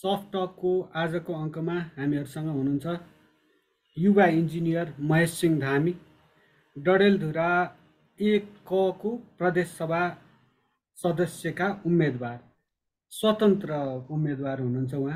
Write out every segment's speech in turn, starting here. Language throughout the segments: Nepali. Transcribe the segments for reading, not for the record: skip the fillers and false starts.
सफ्ट टकको आजको अङ्कमा हामीहरूसँग हुनुहुन्छ युवा इन्जिनियर महेश सिंह धामी, डडेलधुरा 1 को प्रदेशसभा सदस्यका उम्मेदवार, स्वतन्त्र उम्मेदवार हुनुहुन्छ उहाँ।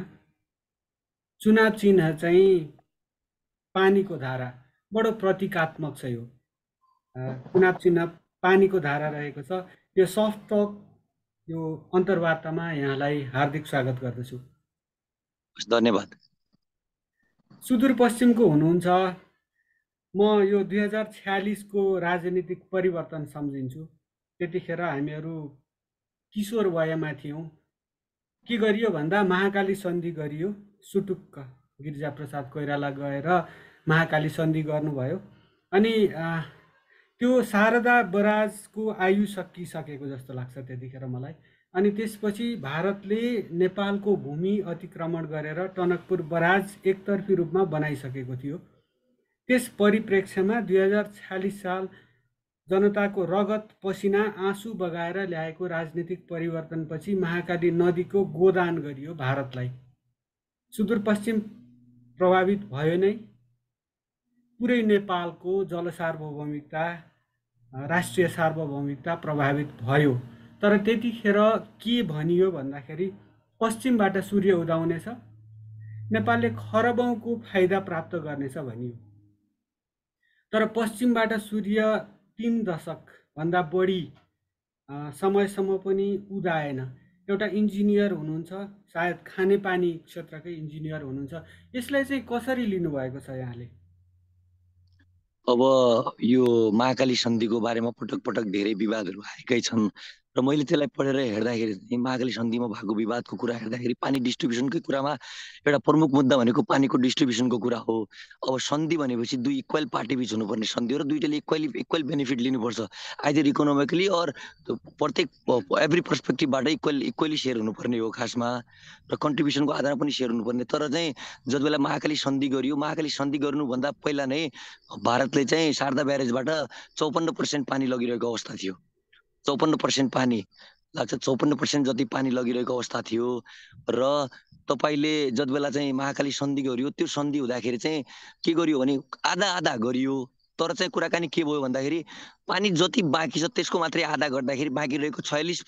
चुनाव चिन्ह चाहिँ पानीको धारा, बडो प्रतीकात्मक छ यो। चुनाव चिन्ह पानीको धारा रहेको छ। यो सफ्ट टक यो अन्तर्वार्तामा यहाँलाई हार्दिक स्वागत गर्दछु। धन्यवाद। सुदूरपश्चिमको हुनुहुन्छ। म यो 2046 को राजनीतिक परिवर्तन सम्झिन्छु। त्यतिखेर हामीहरू किशोर वयमा थियौँ। के गरियो भन्दा महाकाली सन्धि गरियो। सुटुक्क गिरिजाप्रसाद कोइराला गएर महाकाली सन्धि गर्नुभयो। अनि त्यो शारदा बराजको आयु सकिसकेको जस्तो लाग्छ त्यतिखेर मलाई। अनि त्यसपछि भारतले नेपालको भूमि अतिक्रमण गरेर टनकपुर बराज एकतर्फी रूपमा बनाइसकेको थियो। त्यस परिप्रेक्ष्यमा 2046 साल जनताको रगत पसिना आँसु बगाएर ल्याएको राजनीतिक परिवर्तनपछि महाकाली नदीको गोदान गरियो भारतलाई। सुदूरपश्चिम प्रभावित भयो नै, पुरै नेपालको जल सार्वभौमिकता, राष्ट्रिय सार्वभौमिकता प्रभावित भयो। तर त्यतिखेर के भनियो भन्दाखेरि पश्चिमबाट सूर्य उदाउनेछ, नेपालले खरबौँको फाइदा प्राप्त गर्नेछ भनियो। तर पश्चिमबाट सूर्य 3 दशकभन्दा बढी समयसम्म पनि उदाएन। एउटा इन्जिनियर हुनुहुन्छ, सायद खानेपानी क्षेत्रकै इन्जिनियर हुनुहुन्छ। यसलाई चाहिँ कसरी लिनुभएको छ यहाँले? अब यो महाकाली सन्धिको बारेमा पटक पटक धेरै विवादहरू आएकै छन् र मैले त्यसलाई पढेर हेर्दाखेरि चाहिँ महाकाली सन्धिमा भएको विवादको कुरा हेर्दाखेरि पानी डिस्ट्रिब्युसनकै कुरामा एउटा प्रमुख मुद्दा भनेको पानीको डिस्ट्रिब्युसनको कुरा हो। अब सन्धि भनेपछि दुई इक्वल पार्टी बिच हुनुपर्ने सन्धि हो र दुईटाले इक्वल बेनिफिट लिनुपर्छ, आइदर इकोनोमिकली और प्रत्येक एभ्री पर्सपेक्टिभबाट इक्वली सेयर हुनुपर्ने हो खासमा, र कन्ट्रिब्युसनको आधारमा पनि सेयर हुनुपर्ने। तर चाहिँ जति बेला महाकाली सन्धि गरियो, महाकाली सन्धि गर्नुभन्दा पहिला नै भारतले चाहिँ शारदा ब्यारेजबाट 54% पानी लगिरहेको अवस्था थियो। 54% पानी लाग्छ, 54% जति पानी लगिरहेको अवस्था थियो। र तपाईले जति बेला चाहिँ महाकाली सन्धि गरियो, त्यो सन्धि हुँदाखेरि चाहिँ के गरियो भने आधा आधा गरियो। तर चाहिँ कुराकानी के भयो भन्दाखेरि पानी जति बाँकी छ त्यसको मात्रै आधा गर्दाखेरि बाँकी रहेको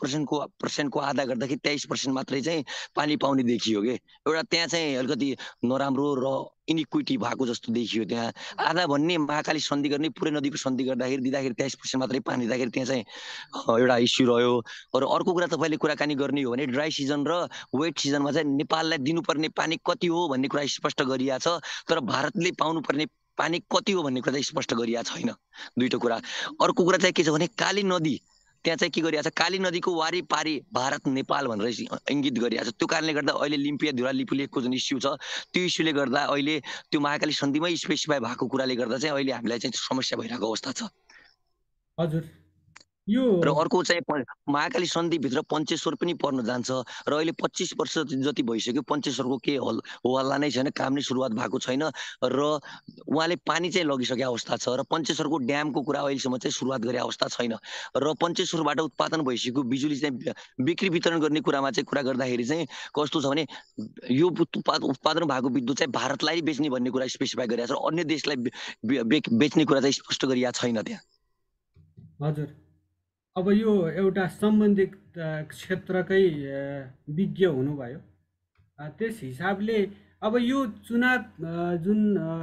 46%को आधा गर्दाखेरि 23% मात्रै चाहिँ पानी पाउने देखियो के। एउटा त्यहाँ चाहिँ अलिकति नराम्रो र इनइक्विटी भएको जस्तो देखियो। त्यहाँ आधा भन्ने महाकाली सन्धि गर्ने, पुरै नदीको सन्धि दिँदाखेरि 23% मात्रै पानी दिँदाखेरि त्यहाँ चाहिँ एउटा इस्यु रह्यो। र अर्को कुरा तपाईँले कुराकानी गर्ने हो भने ड्राई सिजन र वेट सिजनमा चाहिँ नेपाललाई दिनुपर्ने पानी कति हो भन्ने कुरा स्पष्ट गरिएको छ, तर भारतले पाउनुपर्ने पानी कति हो भन्ने कुरा चाहिँ स्पष्ट गरिएको छैन। दुईटो कुरा। अर्को कुरा चाहिँ के छ भने काली नदी, त्यहाँ चाहिँ के गरिरहेको छ, काली नदीको वारिपारी भारत नेपाल भनेर इङ्गित गरिरहेको छ। त्यो कारणले गर्दा अहिले लिम्पिया धुरा लिपुलेखको जुन इस्यु छ त्यो इस्युले गर्दा अहिले त्यो महाकाली सन्धिमै स्पेसिफाई भएको कुराले गर्दा चाहिँ अहिले हामीलाई चाहिँ समस्या भइरहेको अवस्था छ। हजुर, यो र अर्को चाहिँ महाकाली सन्धिभित्र पञ्चेश्वर पनि पर्न जान्छ र अहिले 25 वर्ष जति भइसक्यो पञ्चेश्वरको के हल्ला नै छैन, काम नै सुरुवात भएको छैन र उहाँले पानी चाहिँ लगिसकेको अवस्था छ र पञ्चेश्वरको ड्यामको कुरा अहिलेसम्म चाहिँ सुरुवात गरे अवस्था छैन। र पञ्चेश्वरबाट उत्पादन भइसकेको बिजुली चाहिँ बिक्री वितरण गर्ने कुरामा चाहिँ कुरा गर्दाखेरि चाहिँ कस्तो छ भने यो उत्पादन भएको विद्युत चाहिँ भारतलाई बेच्ने भन्ने कुरा स्पेसिफाई गरिएको छ र अन्य देशलाई बेच्ने कुरा चाहिँ स्पष्ट गरिएको छैन त्यहाँ। हजुर, अब यो एउटा सम्बन्धित क्षेत्रकै विज्ञ हुनुभयो। त्यस हिसाबले अब यो चुनाव जुन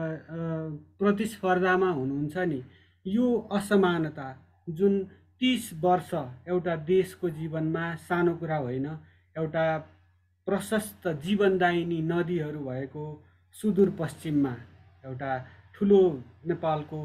प्रतिस्पर्धामा हुनुहुन्छ नि, यो असमानता जुन 30 वर्ष एउटा देशको जीवनमा सानो कुरा होइन। एउटा प्रशस्त जीवनदायिनी नदीहरू भएको सुदूरपश्चिममा एउटा ठुलो नेपालको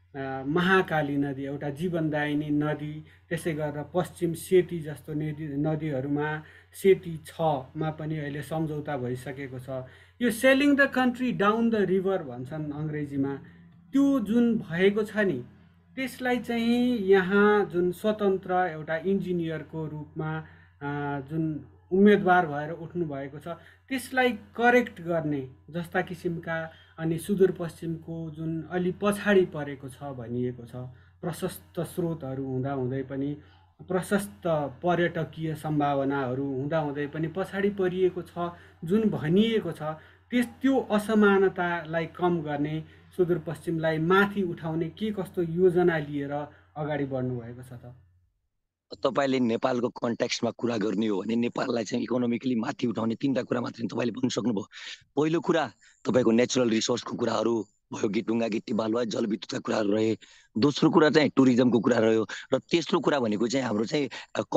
महाकाली नदी, एउटा जीवनदायिनी नदी, त्यसै गरेर पश्चिम सेती जस्तो नदीहरूमा सेती 6मा पनि अहिले सम्झौता भइसकेको छ। यो selling the country down the river भन्छन् अङ्ग्रेजीमा। त्यो जुन भएको छ नि, त्यसलाई चाहिँ यहाँ जुन स्वतन्त्र एउटा इन्जिनियरको रूपमा जुन उम्मेदवार भएर उठ्नु भएको छ, त्यसलाई करेक्ट गर्ने जस्ता किसिमका अनि सुदूरपश्चिमको जुन अलि पछाडि परेको छ भनिएको छ, प्रशस्त स्रोतहरू हुँदाहुँदै पनि प्रशस्त पर्यटकीय सम्भावनाहरू हुँदाहुँदै पनि पछाडि परिएको छ, जुन भनिएको छ, त्यो असमानतालाई कम गर्ने, सुदूरपश्चिमलाई माथि उठाउने के कस्तो योजना लिएर अगाडि बढ्नुभएको छ त? तपाईँले नेपालको कन्टेक्स्टमा कुरा गर्ने हो भने नेपाललाई चाहिँ इकोनोमिकली माथि उठाउने 3टा कुरा मात्रै तपाईँले भन्न सक्नुभयो। पहिलो कुरा तपाईँको नेचुरल रिसोर्सको कुराहरू भयो कि ढुङ्गा गिट्टी बालुवा जलविद्युतका कुराहरू रहे। दोस्रो कुरा चाहिँ टुरिज्मको कुरा रह्यो र तेस्रो कुरा भनेको चाहिँ हाम्रो चाहिँ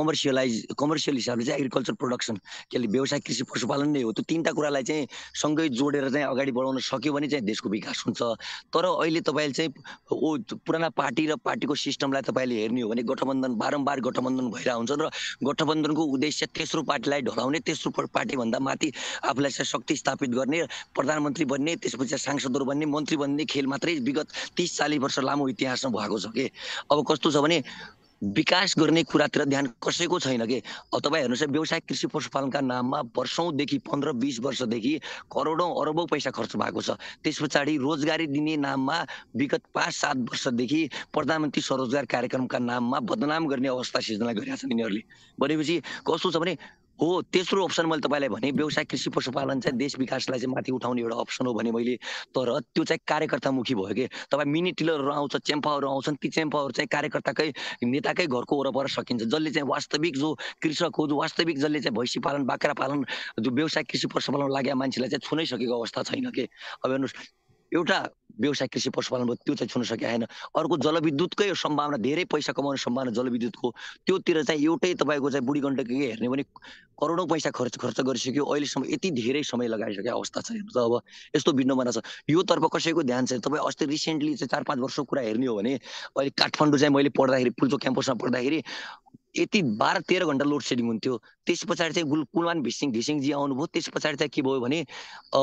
कमर्सियल हिसाबले चाहिँ एग्रिकल्चर प्रोडक्सन के अरे व्यवसाय कृषि पशुपालन नै हो। त्यो 3टा कुरालाई चाहिँ सँगै जोडेर चाहिँ अगाडि बढाउन सक्यो भने चाहिँ देशको विकास हुन्छ। तर अहिले तपाईँले चाहिँ पुराना पार्टी र पार्टीको सिस्टमलाई तपाईँले हेर्ने हो भने गठबन्धन बारम्बार गठबन्धन भइरहेको हुन्छ र गठबन्धनको उद्देश्य तेस्रो पार्टीलाई ढलाउने, तेस्रो पार्टीभन्दा माथि आफूलाई चाहिँ शक्ति स्थापित गर्ने, प्रधानमन्त्री बन्ने, त्यसपछि सांसदहरू बन्ने, मन्त्री बन्ने खेल मात्रै विगत 30-40 वर्ष लामो इतिहासमा भएको छ के। अब कस्तो छ भने विकास गर्ने कुरातिर ध्यान कसैको छैन के। अब तपाईँ हेर्नुहोस् व्यवसाय कृषि पशुपालनका नाममा वर्षौँदेखि 15-20 वर्षदेखि करोडौँ अरबौँ पैसा खर्च भएको छ। त्यस पछाडि रोजगारी दिने नाममा विगत 5-7 वर्षदेखि प्रधानमन्त्री स्वरोजगार कार्यक्रमका नाममा बदनाम गर्ने अवस्था सिर्जना गरिरहेका छन् यिनीहरूले। भनेपछि कस्तो छ भने हो तेस्रो अप्सन मैले तपाईँलाई भने व्यवसाय कृषि पशुपालन चाहिँ देश विकासलाई चाहिँ माथि उठाउने एउटा अप्सन हो भने मैले, तर त्यो चाहिँ कार्यकर्तामुखी भयो कि। तपाईँ मिनी टिलरहरू आउँछ, चेम्पाहरू आउँछन्, ती चेम्पाहरू चाहिँ कार्यकर्ताकै नेताकै घरको वरपर सकिन्छ, जसले चाहिँ वास्तविक जो कृषक हो, जो वास्तविक जसले चाहिँ भैँसी पालन बाख्रा पालन जो व्यवसाय कृषि पशुपालन लागेका मान्छेलाई चाहिँ छुनै सकेको अवस्था छैन के। अब हेर्नुहोस् एउटा व्यवसाय कृषि पशुपालन भयो त्यो चाहिँ छुन सकेको छैन। अर्को जलविद्युतकै सम्भावना, धेरै पैसा कमाउने सम्भावना जलविद्युतको, त्योतिर चाहिँ एउटै तपाईँको चाहिँ बुढी गण्डकी हेर्ने भने करोडौँ पैसा खर्च गरिसक्यो। अहिलेसम्म यति धेरै समय लगाइसकेको अवस्था छ। हेर्नु त अब यस्तो भिन्नमना छ। यो तर्फ कसैको ध्यान छैन। तपाईँ अस्ति रिसेन्टली चाहिँ 4-5 वर्षको कुरा हेर्ने हो भने अहिले काठमाडौँ चाहिँ मैले पढ्दाखेरि पुल्चोक क्याम्पसमा पढ्दाखेरि यति 12-13 घन्टा लोड सेडिङ हुन्थ्यो। त्यस पछाडि चाहिँ कुलमान घिसिङजी आउनुभयो। त्यस पछाडि चाहिँ के भयो भने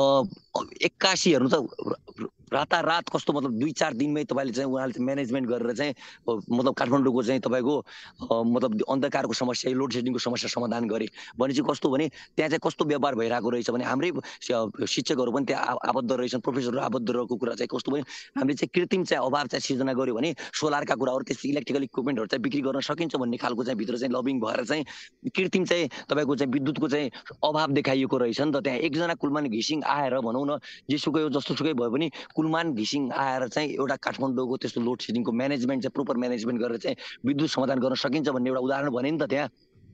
81 हेर्नु त रातारात कस्तो मतलब 2-4 दिनमै तपाईँले चाहिँ उहाँले म्यानेजमेन्ट गरेर चाहिँ मतलब काठमाडौँको चाहिँ तपाईँको मतलब अन्धकारको समस्या, लोड सेडिङको समस्या समाधान गरे। भनेपछि कस्तो भने त्यहाँ चाहिँ कस्तो व्यापार भइरहेको रहेछ भने हाम्रै शिक्षकहरू पनि त्यहाँ आबद्ध रहेछन्, प्रोफेसरहरू आबद्ध रहेको कुरा चाहिँ कस्तो भने हामीले चाहिँ कृत्रिम चाहिँ अभाव चाहिँ सिर्जना गर्यो भने सोलरका कुराहरू त्यस्तो इलेक्ट्रिकल इक्विपमेन्टहरू चाहिँ बिक्री गर्न सकिन्छ भन्ने खालको चाहिँ भित्र चाहिँ लबिङ भएर चाहिँ कृत्रिम चाहिँ तपाईँको चाहिँ विद्युतको चाहिँ अभाव देखाइएको रहेछ नि त। त्यहाँ एकजना कुलमान घिसिङ आएर भनौँ न जेसुकै हो जस्तोसुकै भयो भने कुलमान घिसिङ आएर चाहिँ एउटा काठमाडौँको त्यस्तो लोड सेडिङको म्यानेजमेन्ट चाहिँ प्रोपर म्यानेजमेन्ट गरेर चाहिँ विद्युत समाधान गर्न सकिन्छ भन्ने एउटा उदाहरण भने नि त त्यहाँ।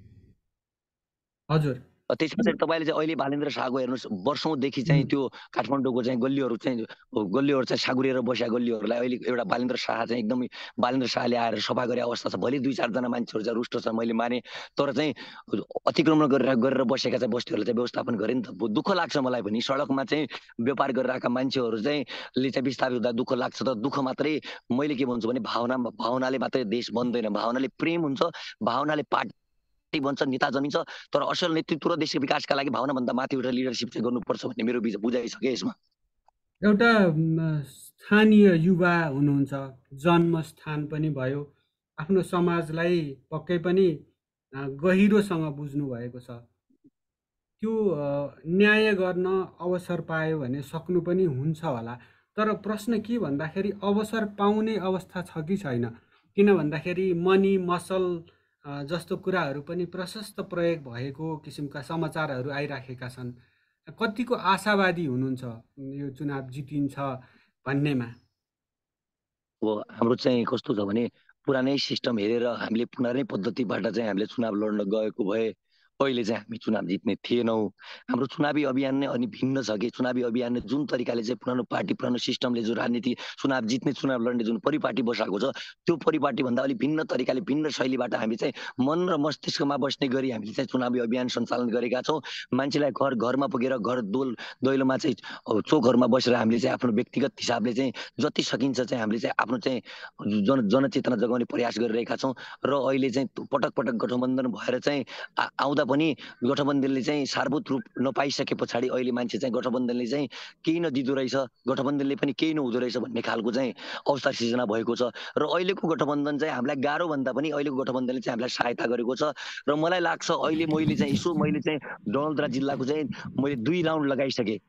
हजुर। त्यस पछाडि तपाईँले चाहिँ अहिले बालेन्द्र शाहको हेर्नुहोस् वर्षौँदेखि चाहिँ त्यो काठमाडौँको चाहिँ गल्लीहरू चाहिँ सागुरेर बसेका गल्लीहरूलाई अहिले एउटा बालेन्द्र शाह चाहिँ एकदमै बालेन्द्र शाहले आएर सफा गरे अवस्था छ। भोलि 2-4 जना मान्छेहरू चाहिँ रुष्ट छ मैले माने, तर चाहिँ अतिक्रमण गरेर बसेका चाहिँ बस्तीहरूलाई चाहिँ व्यवस्थापन गरे नि त। दुःख लाग्छ मलाई पनि सडकमा चाहिँ व्यापार गरिरहेका मान्छेहरू चाहिँ ले चाहिँ विस्थापित हुँदा दुःख लाग्छ। तर दुःख मात्रै मैले के भन्छु भने भावनाले मात्रै देश बन्दैन। भावनाले प्रेम हुन्छ, भावनाले पार्टी बन्छ, नेता जमिन्छ, तर असल नेतृत्व र देशको विकासका लागि भावनाभन्दा माथि उठेर लिडरसिप चाहिँ गर्नुपर्छ भन्ने मेरो बुझाइ छ क्या यसमा। एउटा स्थानीय युवा हुनुहुन्छ, जन्मस्थान पनि भयो, आफ्नो समाजलाई पक्कै पनि गहिरोसँग बुझ्नु भएको छ। त्यो न्याय गर्न अवसर पायो भने सक्नु पनि हुन्छ होला। तर प्रश्न के भन्दाखेरि अवसर पाउने अवस्था छ कि छैन? किन भन्दाखेरि मनी मसल जस्तो कुराहरू पनि प्रशस्त प्रयोग भएको किसिमका समाचारहरू आइराखेका छन्। कतिको आशावादी हुनुहुन्छ यो चुनाव जितिन्छ भन्नेमा? अब हाम्रो चाहिँ कस्तो छ भने पुरानै सिस्टम हेरेर हामीले पुरानै पद्धतिबाट चाहिँ हामीले चुनाव लड्न गएको भए अहिले चाहिँ हामी चुनाव जित्ने थिएनौँ। हाम्रो चुनावी अभियान नै अनि भिन्न छ कि चुनावी अभियान जुन तरिकाले चाहिँ पुरानो पार्टी पुरानो सिस्टमले जो राजनीति चुनाव जित्ने चुनाव लड्ने जुन परिपाटी बसाएको छ त्यो परिपाटीभन्दा अलिक भिन्न तरिकाले भिन्न शैलीबाट हामी चाहिँ मन र मस्तिष्कमा बस्ने गरी हामीले चाहिँ चुनावी अभियान सञ्चालन गरेका छौँ। मान्छेलाई घरमा पुगेर घर दैलोमा चाहिँ चोकहरूमा बसेर हामीले चाहिँ आफ्नो व्यक्तिगत हिसाबले चाहिँ जति सकिन्छ चाहिँ हामीले चाहिँ आफ्नो चाहिँ जनचेतना जगाउने प्रयास गरिरहेका छौँ। र अहिले चाहिँ पटक पटक गठबन्धन भएर चाहिँ आउँदा पनि गठबन्धनले चाहिँ सारभूत रूप नपाइसके पछाडि अहिले मान्छे चाहिँ गठबन्धनले चाहिँ केही नदिँदो रहेछ, गठबन्धनले पनि केही नहुँदो रहेछ भन्ने खालको चाहिँ अवस्था सिर्जना भएको छ। र अहिलेको गठबन्धन चाहिँ हामीलाई गाह्रो भन्दा पनि अहिलेको गठबन्धनले चाहिँ हामीलाई सहायता गरेको छ। र मलाई लाग्छ अहिले मैले चाहिँ डडेलधुरा जिल्लाको चाहिँ मैले 2 राउन्ड लगाइसकेँ।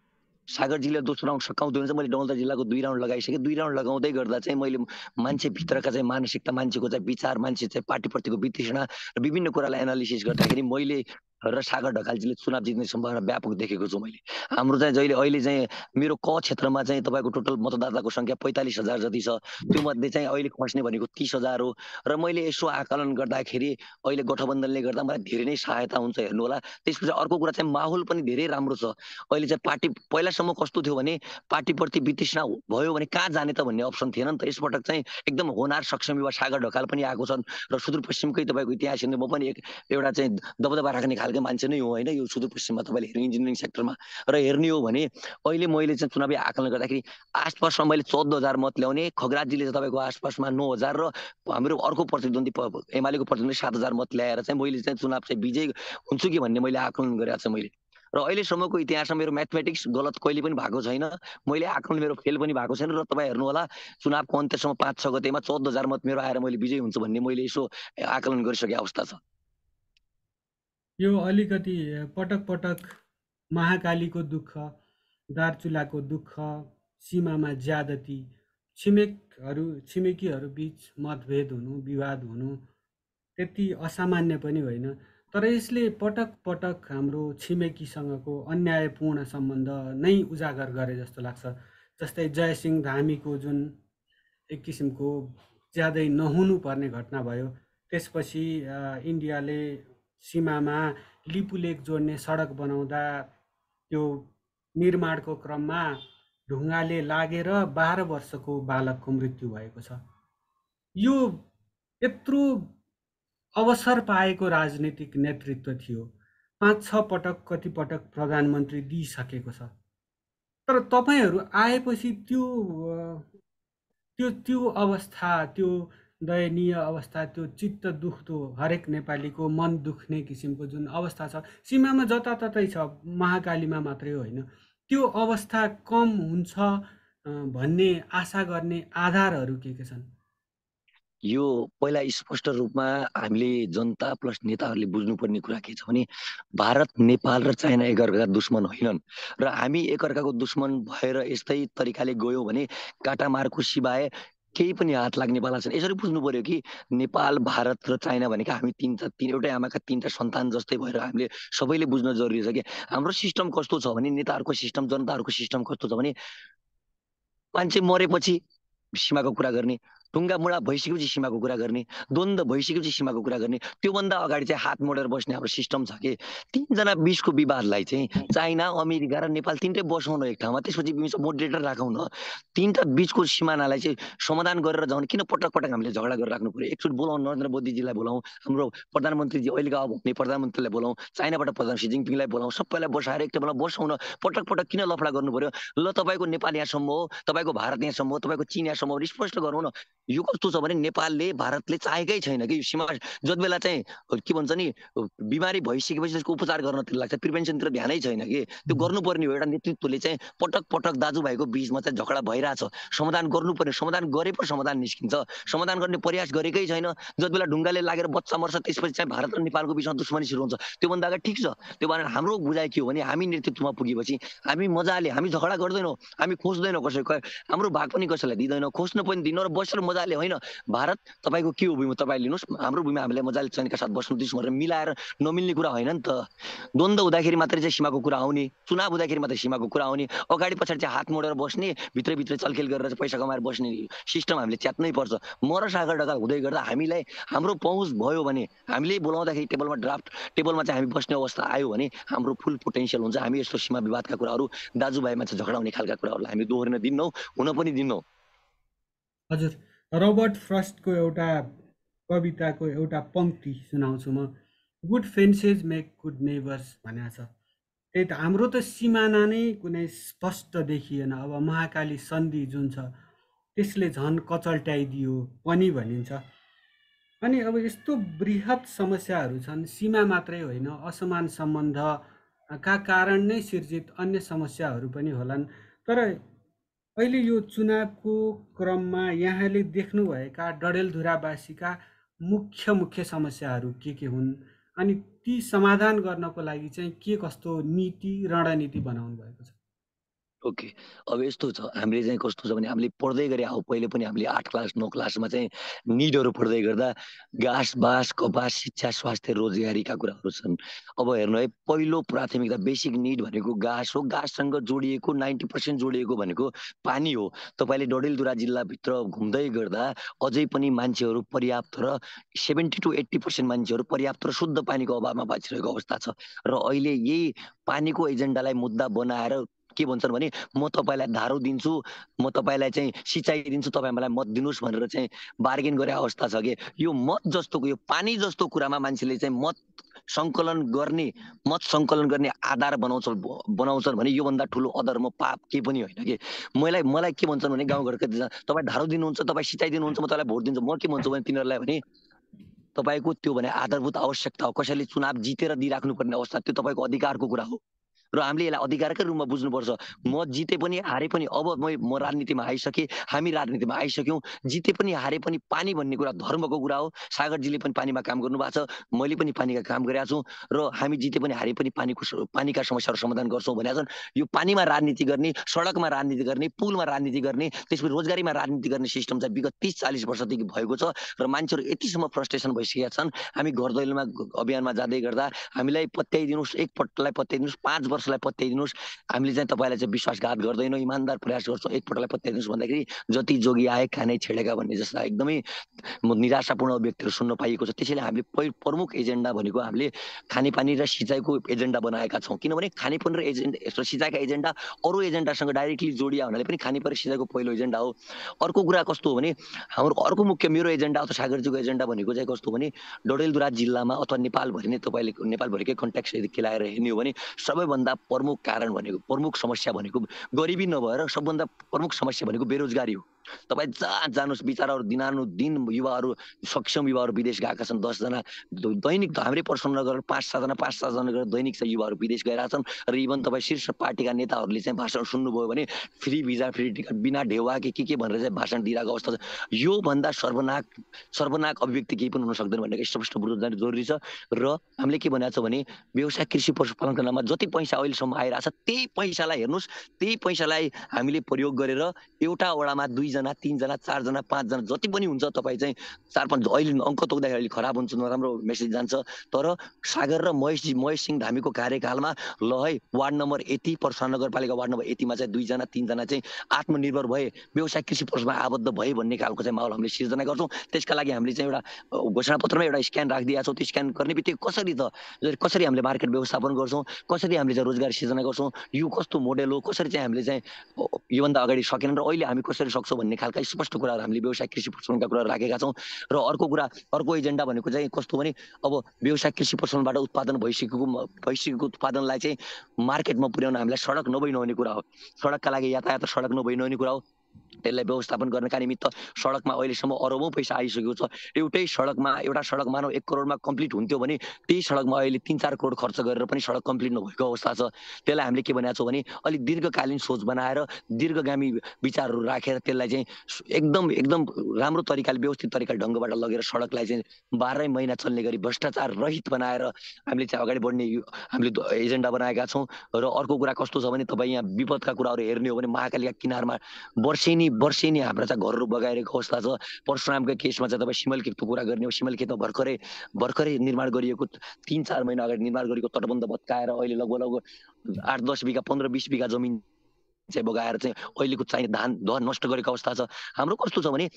सागर जिल्ला दोस्रो राउन्ड सकाउँदैन चाहिँ मैले डौलता जिल्लाको 2 राउन्ड लगाइसकेँ। 2 राउन्ड लगाउँदै गर्दा चाहिँ मैले मान्छे भित्रका चाहिँ मानसिकता, मान्छेको चाहिँ विचार, मान्छे चाहिँ पार्टीप्रतिको वितृष्णा र विभिन्न कुरालाई एनालिसिस गर्दाखेरि मैले र सागर ढकालजीले चुनाव जित्ने सम्भावना व्यापक देखेको छु मैले। हाम्रो चाहिँ जहिले अहिले चाहिँ मेरो क क्षेत्रमा चाहिँ तपाईँको टोटल मतदाताको सङ्ख्या 45,000 जति छ। त्योमध्ये चाहिँ अहिले खस्ने भनेको 30,000 हो र मैले यसो आकलन गर्दाखेरि अहिले गठबन्धनले गर्दा मलाई धेरै नै सहायता हुन्छ हेर्नुहोला। त्यसपछि अर्को कुरा चाहिँ माहौल पनि धेरै राम्रो छ। अहिले चाहिँ पार्टी पहिलासम्म कस्तो थियो भने पार्टीप्रति वितृष्णा भयो भने कहाँ जाने त भन्ने अप्सन थिएन नि त। यसपटक चाहिँ एकदम होनार सक्षम युवा सागर ढकाल पनि आएको छन् र सुदूरपश्चिमकै तपाईँको इतिहास हेर्ने म पनि एउटा चाहिँ दबदबा राख्ने खालको मान्छे नै हो होइन यो सुदूरपश्चिममा तपाईँले हेर्ने इन्जिनियरिङ सेक्टरमा र हेर्ने हो भने अहिले मैले चाहिँ चुनावी आकलन गर्दाखेरि आसपासमा मैले 14,000 मत ल्याउने, खगराजीले चाहिँ तपाईँको आसपासमा 9,000 र हाम्रो अर्को प्रतिद्वन्दी एमालेको प्रतिद्वन्दी 7,000 मत ल्याएर चाहिँ मैले चाहिँ चुनाव चाहिँ विजय हुन्छु कि भन्ने मैले आकलन गरेको छु मैले। र अहिलेसम्मको इतिहासमा मेरो म्याथमेटिक्स गलत कहिले पनि भएको छैन। मैले आकलन मेरो फेल पनि भएको छैन र तपाईँ हेर्नुहोला चुनावको अन्त्यसम्म 5-6 गतेमा 14,000 मत मेरो आएर मैले विजय हुन्छु भन्ने मैले यसो आकलन गरिसकेको अवस्था छ। यो अलिकति पटक पटक महाकालीको दुःख, दार्चुलाको दुःख, सीमामा ज्यादती, छिमेकीहरू बीच मतभेद हुनु, विवाद हुनु त्यति असामान्य पनि होइन। तर यसले पटक पटक हाम्रो छिमेकीसँगको अन्यायपूर्ण सम्बन्ध नै उजागर गरे जस्तो लाग्छ। जस्तै जयसिंह धामीको जुन एक किसिमको ज्यादै नहुनु पर्ने घटना भयो, त्यसपछि इन्डियाले सीमामा लिपुलेक जोड्ने सडक बनाउँदा त्यो निर्माणको क्रममा ढुङ्गाले लागेर 12 वर्षको बालकको मृत्यु भएको छ। यो यत्रो अवसर पाएको राजनीतिक नेतृत्व थियो, 5-6 पटक कति पटक प्रधानमन्त्री दिइसकेको छ। तर तपाईँहरू आएपछि त्यो अवस्था, त्यो दयनीय अवस्था, त्यो चित्त दुख्दो, हरेक नेपालीको मन दुख्ने किसिमको जुन अवस्था छ, सीमामा जताततै छ, महाकालीमा मात्रै होइन, त्यो अवस्था कम हुन्छ भन्ने आशा गर्ने आधारहरू के छन्? यो पहिला स्पष्ट रूपमा हामीले जनता प्लस नेताहरूले बुझ्नुपर्ने कुरा के छ भने भारत, नेपाल र चाइना एकअर्काका दुश्मन होइनन् र हामी एकअर्काको दुश्मन भएर यस्तै तरिकाले गयौँ भने काटामारको सिवाय केही पनि हात लाग्नेवाला छैन। यसरी बुझ्नु पर्यो कि नेपाल, भारत र चाइना भनेका हामी एउटै आमाका 3टा सन्तान जस्तै भएर हामीले सबैले बुझ्न जरुरी छ कि हाम्रो सिस्टम कस्तो छ भने नेताहरूको सिस्टम, जनताहरूको सिस्टम कस्तो छ भने मान्छे मरेपछि सीमाको कुरा गर्ने, ढुङ्गामुढा भइसकेपछि सीमाको कुरा गर्ने, द्वन्द भइसकेपछि सीमाको कुरा गर्ने, त्योभन्दा अगाडि चाहिँ हात मोडेर बस्ने हाम्रो सिस्टम छ कि 3जना बिचको विवादलाई चाहिँ चाइना, अमेरिका र नेपाल 3टै बसौँ न एक ठाउँमा, त्यसपछि बिचमा मोडरेटर राखौँ न। 3टा बिचको सिमानालाई चाहिँ समाधान गरेर जाउने किन पटक पटक हामीले झगडा गरेर राख्नु पर्यो? एकचोटि बोलाउँ, नरेन्द्र मोदीजीलाई बोलाउँ, हाम्रो प्रधानमन्त्रीजी अहिलेका अब हुने प्रधानमन्त्रीलाई बोलाउँ, चाइनाबाट प्रधान सी जिङपिङलाई बोलाउँ, सबैलाई बसाएर एक टेबलमा बसौँ न। पटक पटक किन लफडा गर्नु पर्यो? ल तपाईँको नेपाल यहाँसम्म हो, तपाईँको भारत यहाँसम्म हो, तपाईँको चीन यहाँसम्म हो, स्पष्ट गरौँ न। यो कस्तो छ भने नेपालले, भारतले चाहेकै छैन कि यो सीमा जति बेला चाहिँ के भन्छ नि बिमारी भइसकेपछि त्यसको उपचार गर्नतिर लाग्छ, प्रिभेन्सनतिर ध्यानै छैन कि त्यो गर्नुपर्ने हो। एउटा नेतृत्वले चाहिँ पटक पटक दाजुभाइको बिचमा चाहिँ झगडा भइरहेछ, समाधान गर्नुपर्ने, समाधान गरे पो समाधान निस्किन्छ। समाधान गर्ने प्रयास गरेकै छैन। जति बेला ढुङ्गाले लागेर बच्चा मर्छ त्यसपछि चाहिँ भारत र नेपालको बिचमा दुश्मनी सुरु हुन्छ। त्योभन्दा अगाडि ठिक छ। त्यो भएर हाम्रो बुझाइ के हो भने हामी नेतृत्वमा पुगेपछि हामी मजाले हामी झगडा गर्दैनौँ, हामी खोज्दैनौँ कसैको, हाम्रो भाग पनि कसैलाई दिँदैनौँ, खोज्न पनि दिनौँ र बसेर मजाले होइन भारत तपाईँको के हो भूमि तपाईँ लिनुहोस्, हाम्रो भूमि हामीलाई मजाले चैनका साथ बस्नु दिनुहोस् भनेर मिलाएर नमिल्ने कुरा होइन नि त। द्वन्द हुँदाखेरि मात्रै चाहिँ सीमाको कुरा आउने, चुनाव हुँदाखेरि मात्रै सीमाको कुरा आउने, अगाडि पछाडि चाहिँ हात मोडेर बस्ने, भित्रभित्र चलखेल गरेर चाहिँ पैसा कमाएर बस्ने सिस्टम हामीले च्यात्नै पर्छ। म र सागर ढकाल हुँदै गर्दा हामीलाई हाम्रो पहुँच भयो भने हामीले बोलाउँदाखेरि टेबलमा चाहिँ हामी बस्ने अवस्था आयो भने हाम्रो फुल पोटेन्सियल हुन्छ। हामी यस्तो सीमा विवादका कुराहरू, दाजुभाइमा चाहिँ झगडा हुने खालका कुराहरूलाई हामी दोहोरिन दिन्नौँ, हुन पनि दिन्नौँ। हजुर, रोबर्ट फ्रस्टको एउटा कविताको एउटा पङ्क्ति सुनाउँछु म। Good fences make good neighbours भनेको छ। त्यही त हाम्रो त सिमाना नै कुनै स्पष्ट देखिएन। अब महाकाली सन्धि जुन छ त्यसले झन् कचल्ट्याइदियो पनि भनिन्छ। अनि अब यस्तो बृहत समस्याहरू छन्, सीमा मात्रै होइन, असमान सम्बन्धका कारण नै सिर्जित अन्य समस्याहरू पनि होलान्। तर अहिले यो चुनावको क्रममा यहाँले देख्नुभएका डडेलधुरावासीका मुख्य मुख्य समस्याहरू के हुन्? अनि ती समाधान गर्नको लागि चाहिँ के कस्तो नीति रणनीति बनाउनु भएको छ? ओके। अब यस्तो छ, हामीले चाहिँ कस्तो छ भने हामीले पढ्दै गरे आऊ पहिले पनि हामीले 8 क्लास 9 क्लासमा चाहिँ निडहरू पढ्दै गर्दा घाँस, बाँस, कपास, शिक्षा, स्वास्थ्य, रोजगारीका कुराहरू छन्। अब हेर्नु है, पहिलो प्राथमिकता बेसिक निड भनेको घाँस हो। घाँससँग जोडिएको 90% जोडिएको भनेको पानी हो। तपाईँले डडेलधुरा जिल्लाभित्र घुम्दै गर्दा अझै पनि मान्छेहरू पर्याप्त र 70 to 80% मान्छेहरू पर्याप्त र शुद्ध पानीको अभावमा बाँचिरहेको अवस्था छ। र अहिले यही पानीको एजेन्डालाई मुद्दा बनाएर के भन्छन् भने म तपाईँलाई धारो दिन्छु, म तपाईँलाई चाहिँ सिँचाइ दिन्छु, तपाईँ मलाई मत दिनुहोस् भनेर चाहिँ बार्गेन गरे अवस्था छ कि यो मत जस्तोको यो पानी जस्तो कुरामा मान्छेले चाहिँ मत सङ्कलन गर्ने आधार बनाउँछन् भने योभन्दा ठुलो अधर्म पाप केही पनि होइन कि मलाई के भन्छन् भने गाउँघरका तपाईँ धारो दिनुहुन्छ, तपाईँ सिँचाइ दिनुहुन्छ, म तपाईँलाई भोट दिन्छु। म के भन्छु भने तिनीहरूलाई भने तपाईँको त्यो भने आधारभूत आवश्यकता हो। कसैले चुनाव जितेर दिइराख्नुपर्ने अवस्था, त्यो तपाईँको अधिकारको कुरा हो र हामीले यसलाई अधिकारकै रूपमा बुझ्नुपर्छ। म जिते पनि हारे पनि अब म राजनीतिमा आइसकेँ, हामी राजनीतिमा आइसक्यौँ। जिते पनि हारे पनि पानी भन्ने कुरा धर्मको कुरा हो। सागरजीले पनि पानीमा काम गर्नुभएको छ, मैले पनि पानीका काम गरेका छु र हामी जिते पनि हारे पनि पानीका समस्याहरू समाधान गर्छौँ भनेका छन्। यो पानीमा राजनीति गर्ने, सडकमा राजनीति गर्ने, पुलमा राजनीति गर्ने, त्यसपछि रोजगारीमा राजनीति गर्ने सिस्टम चाहिँ विगत 30-40 वर्षदेखि भएको छ र मान्छेहरू यतिसम्म फ्रस्ट्रेसन भइसकेका छन्। हामी घर दैलोमा अभियानमा जाँदै गर्दा हामीलाई पत्याइदिनुहोस्, एकपल्टलाई पत्याइदिनुहोस्, 5 वर्षलाई पत्याइदिनुहोस्, हामीले चाहिँ तपाईँलाई चाहिँ विश्वासघात गर्दैनौँ, इमान्दार प्रयास गर्छौँ, एकपल्टलाई पत्याइदिनुहोस् भन्दाखेरि जति जोगी आए खानै छेडेका भन्ने जस्ता एकदमै निराशापूर्ण व्यक्तिहरू सुन्न पाइएको छ। त्यसैले हामीले प्रमुख एजेन्डा भनेको हामीले खानेपानी र सिँचाइको एजेन्डा बनाएका छौँ। किनभने खानेपानी र सिँचाइका एजेन्डा अरू एजेन्डासँग डाइरेक्टली जोडिया हुनाले पनि खानेपानी र सिँचाइको पहिलो एजेन्डा हो। अर्को कुरा कस्तो हो भने हाम्रो अर्को मुख्य मेरो एजेन्डा अथवा सागरजीको एजेन्डा भनेको चाहिँ कस्तो भने डडेलधुरा जिल्लामा अथवा नेपालभरि नै तपाईँले नेपालभरिकै कन्ट्याक्ट यदि खेलाएर हेर्ने हो भने सबैभन्दा प्रमुख कारण भनेको प्रमुख समस्या भनेको गरिबी नभएर सबभन्दा प्रमुख समस्या भनेको बेरोजगारी हो। तपाईँ जहाँ जानुहोस् बिचराहरू दिनानुदिन युवाहरू सक्षम युवाहरू विदेश गएका छन्। 10जना दैनिक हाम्रै प्रश्ननगर 5-7जना गरेर दैनिक चाहिँ युवाहरू विदेश गइरहेका छन् र इभन तपाईँ शीर्ष पार्टीका नेताहरूले चाहिँ भाषण सुन्नुभयो भने फ्री भिजा फ्री टिकट बिना ढेवा के भनेर चाहिँ भाषण दिइरहेको अवस्था छ। योभन्दा सर्वनाक अभिव्यक्ति केही पनि हुन सक्दैन भनेर स्पष्ट बुझ्नु जानु जरुरी छ। र हामीले के भनेको छ भने व्यवसाय कृषि पशुपालनको नाममा जति पैसा अहिलेसम्म आइरहेछ त्यही पैसालाई हेर्नुहोस्, त्यही पैसालाई हामीले प्रयोग गरेर एउटा वडामा 2जना 3जना 4जना 5जना जति पनि हुन्छ तपाईँ चाहिँ 4-5 अहिले अङ्क तोक्दाखेरि अहिले खराब हुन्छ, नराम्रो मेसेज जान्छ। तर सागर र महेश सिंह धामीको कार्यकालमा ल है वार्ड नम्बर यति पर्सा नगरपालिका वार्ड नम्बर यतिमा चाहिँ 2जना 3जना चाहिँ आत्मनिर्भर भए, व्यवसाय कृषि पशुमा आबद्ध भए भन्ने खालको चाहिँ माहौल हामीले सिर्जना गर्छौँ। त्यसका लागि हामीले चाहिँ एउटा घोषणापत्रमा एउटा स्क्यान राखिदिएका छौँ। त्यो स्क्यान गर्ने बित्तिकै कसरी हामीले मार्केट व्यवस्थापन गर्छौँ, कसरी हामीले चाहिँ रोजगार सिर्जना गर्छौँ, यो कस्तो मोडेल हो, कसरी चाहिँ हामीले चाहिँ योभन्दा अगाडि सकेनन् र अहिले हामी कसरी सक्छौँ भन्ने खालका स्पष्ट कुराहरू हामीले व्यवसाय कृषि पशुपालनका कुराहरू राखेका छौँ। र अर्को एजेन्डा भनेको चाहिँ कस्तो भने अब व्यवसाय कृषि पशुपालनबाट उत्पादन भइसकेको उत्पादनलाई चाहिँ मार्केटमा पुर्याउन हामीलाई सडक नभई नहुने कुरा हो। सडकका लागि यातायात सडक नभई नहुने कुरा हो। त्यसलाई व्यवस्थापन गर्नका निमित्त सडकमा अहिलेसम्म अरबौँ पैसा आइसकेको छ। एउटा सडक मानव 1 करोडमा कम्प्लिट हुन्थ्यो भने त्यही सडकमा अहिले 3-4 करोड खर्च गरेर पनि सडक कम्प्लिट नभएको अवस्था छ। त्यसलाई हामीले के भनेको छौँ भने अलिक दीर्घकालीन सोच बनाएर दीर्घगामी विचारहरू राखेर त्यसलाई चाहिँ एकदम राम्रो तरिकाले व्यवस्थित तरिकाले ढङ्गबाट लगेर सडकलाई चाहिँ 12 महिना चल्ने गरी भ्रष्टाचार रहित बनाएर हामीले चाहिँ अगाडि बढ्ने हामीले एजेन्डा बनाएका छौँ। र अर्को कुरा कस्तो छ भने तपाईँ यहाँ विपदका कुराहरू हेर्ने हो भने महाकालीका किनारमा वर्षेनी हाम्रा चाहिँ घरहरू बगाइरहेको अवस्था छ। परशुरामको केसमा चाहिँ तपाईँ सिमलखेतको कुरा गर्ने हो, सिमलखेतमा भर्खरै निर्माण गरिएको 3-4 महिना अगाडि निर्माण गरेको तटबन्ध भत्काएर अहिले लगभग 8-10 बिघा 15-20 बिघा जमिन चाहिँ बगाएर चाहिँ अहिलेको चाहिने धान नष्ट गरेको अवस्था छ। हाम्रो कस्तो छ भने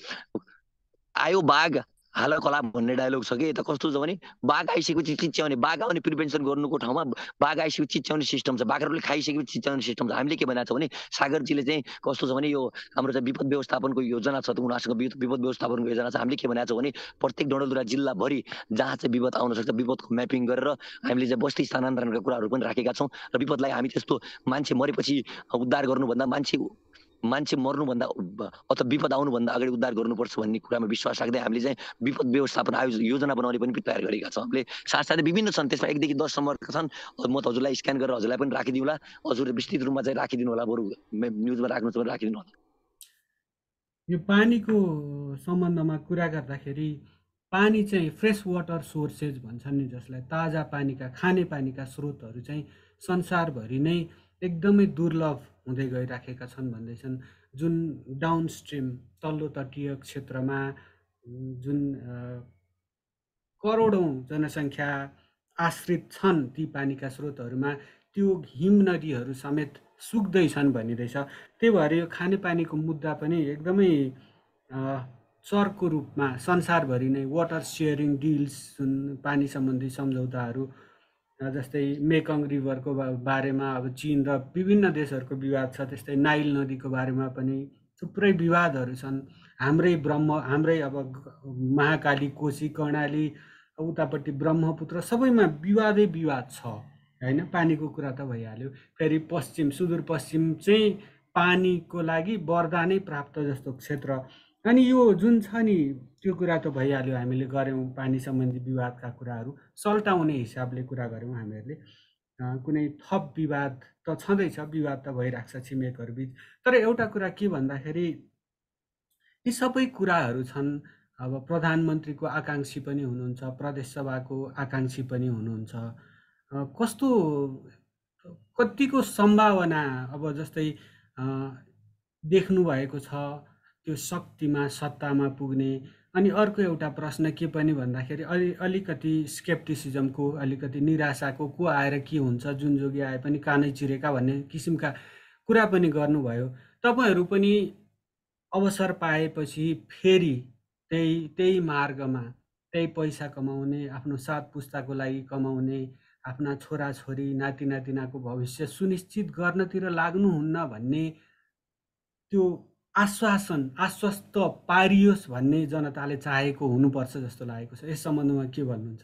आयो बाघ हाल कला भन्ने डायलग छ कि यता कस्तो छ भने बाघ आइसकेपछि चिच्याउने, बाघ आउने प्रिभेन्सन गर्नुको ठाउँमा बाघ आइसकेपछि चिच्याउने सिस्टम छ, बाख्राहरूले खाइसकेपछि चिच्याउने सिस्टम छ। हामीले के भनेको छ भने सागरजीले चाहिँ कस्तो छ भने यो हाम्रो चाहिँ विपद व्यवस्थापनको योजना छ, उनीहरूसँग विपद व्यवस्थापनको योजना छ। हामीले के भनेको छ भने प्रत्येक डडेलधुरा जिल्लाभरि जहाँ चाहिँ विपद आउन सक्छ विपदको म्यापिङ गरेर हामीले चाहिँ बस्ती स्थानान्तरणका कुराहरू पनि राखेका छौँ। र विपदलाई हामी त्यस्तो मान्छे मरेपछि उद्धार गर्नुभन्दा मान्छे मर्नुभन्दा अथवा विपद आउनुभन्दा अगाडि उद्धार गर्नुपर्छ भन्ने कुरामा विश्वास राख्दै हामीले चाहिँ विपद व्यवस्थापन योजना बनाउने पनि तयार गरेका छौँ। हामीले साथसाथै विभिन्न छन्, त्यसमा 1 देखि 10 सम्मका छन्। म त हजुरलाई स्क्यान गरेर हजुरलाई पनि राखिदिउँला, हजुरले विस्तृत रूपमा चाहिँ राखिदिनु होला, बरु न्युजमा राख्नु छ भने राखिदिनु होला। यो पानीको सम्बन्धमा कुरा गर्दाखेरि पानी चाहिँ फ्रेस वाटर सोर्सेज भन्छन् नि जसलाई, ताजा पानीका खाने पानीका स्रोतहरू चाहिँ संसारभरि नै एकदमै दुर्लभ हुँदै गइराखेका छन् भन्दैछन्। जुन डाउनस्ट्रिम तल्लो तटीय क्षेत्रमा जुन करोडौँ जनसङ्ख्या आश्रित छन् ती पानीका स्रोतहरूमा, त्यो हिम नदीहरू समेत सुक्दैछन् भनिँदैछ। त्यही भएर यो खानेपानीको मुद्दा पनि एकदमै चर्को रूपमा संसारभरि नै वाटर सेयरिङ डिल्स, जुन पानी सम्बन्धी सम्झौताहरू, जस्तै मेकङ रिभरको बारेमा अब चीन र विभिन्न देशहरूको विवाद छ, त्यस्तै नाइल नदीको बारेमा पनि थुप्रै विवादहरू छन्। हाम्रै अब महाकाली, कोशी, कर्णाली, उतापट्टि ब्रह्मपुत्र सबैमा विवादै विवाद छ होइन। पानीको कुरा त भइहाल्यो, फेरि सुदूरपश्चिम चाहिँ पानीको लागि वरदानै प्राप्त जस्तो क्षेत्र। अनि यो जुन छ नि, त्यो कुरा त भइहाल्यो, हामीले गऱ्यौँ पानी सम्बन्धी विवादका कुराहरू सल्टाउने हिसाबले कुरा गऱ्यौँ हामीहरूले। कुनै थप विवाद त छँदैछ, विवाद त भइरहेको छ छिमेकहरू बिच। तर एउटा कुरा के भन्दाखेरि, यी सबै कुराहरू छन्। अब प्रधानमन्त्रीको आकाङ्क्षी पनि हुनुहुन्छ, प्रदेश सभाको आकाङ्क्षी पनि हुनुहुन्छ। कस्तो कतिको सम्भावना अब जस्तै देख्नु भएको छ त्यो शक्तिमा, सत्तामा पुग्ने। अनि अर्को एउटा प्रश्न के पनि भन्दाखेरि, अलिकति स्केप्टिसिजमको, अलिकति निराशाको, को आएर के हुन्छ, जुन जोगी आए पनि कानै चिरेका भन्ने किसिमका कुरा पनि गर्नुभयो। तपाईँहरू पनि अवसर पाएपछि फेरि त्यही मार्गमा, त्यही पैसा कमाउने, आफ्नो सात पुस्ताको लागि कमाउने, आफ्ना छोराछोरी नाति नातिनाको भविष्य सुनिश्चित गर्नतिर लाग्नुहुन्न भन्ने त्यो आश्वस्त पारियोस् भन्ने जनताले चाहेको हुनुपर्छ जस्तो लागेको छ। यस सम्बन्धमा के भन्नुहुन्छ?